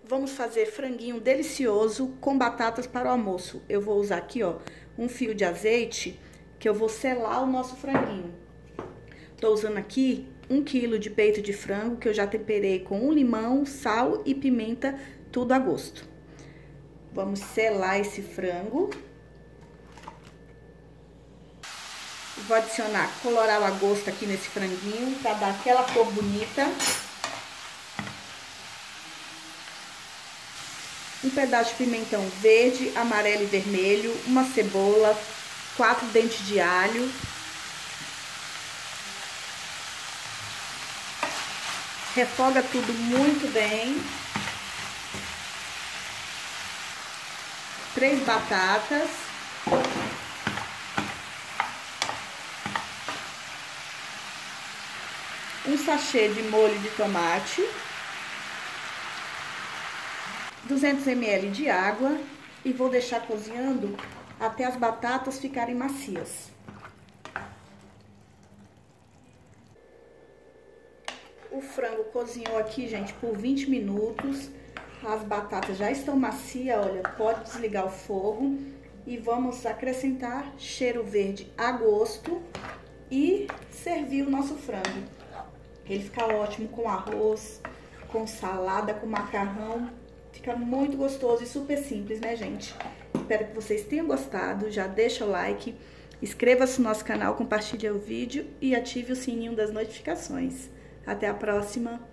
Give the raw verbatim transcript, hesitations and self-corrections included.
Vamos fazer franguinho delicioso com batatas para o almoço. Eu vou usar aqui, ó, um fio de azeite que eu vou selar o nosso franguinho. Tô usando aqui um quilo de peito de frango que eu já temperei com um limão, sal e pimenta, tudo a gosto. Vamos selar esse frango. Vou adicionar colorau a gosto aqui nesse franguinho para dar aquela cor bonita. Um pedaço de pimentão verde, amarelo e vermelho, uma cebola, quatro dentes de alho. Refoga tudo muito bem. Três batatas. Um sachê de molho de tomate. duzentos mililitros de água e vou deixar cozinhando até as batatas ficarem macias. O frango cozinhou aqui, gente, por vinte minutos. As batatas já estão macias, olha, pode desligar o fogo. E vamos acrescentar cheiro verde a gosto e servir o nosso frango. Ele fica ótimo com arroz, com salada, com macarrão. Fica muito gostoso e super simples, né, gente? Espero que vocês tenham gostado. Já deixa o like, inscreva-se no nosso canal, compartilhe o vídeo e ative o sininho das notificações. Até a próxima!